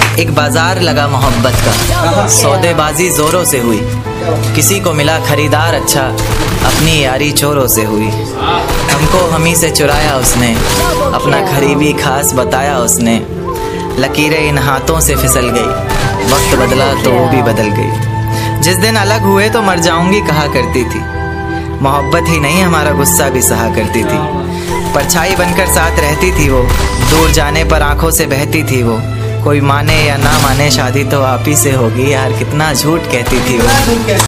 एक बाजार लगा मोहब्बत का, सौदेबाजी जोरों से हुई। किसी को मिला खरीदार अच्छा, अपनी यारी चोरों से हुई। हमको हमी से चुराया उसने, अपना करीबी खास बताया उसने। लकीरें इन हाथों से फिसल गई, वक्त बदला तो वो भी बदल गई। जिस दिन अलग हुए तो मर जाऊंगी कहा करती थी। मोहब्बत ही नहीं हमारा गुस्सा भी सहा करती थी। परछाई बनकर साथ रहती थी वो, दूर जाने पर आंखों से बहती थी वो। कोई माने या ना माने शादी तो आप ही से होगी यार, कितना झूठ कहती थी वो।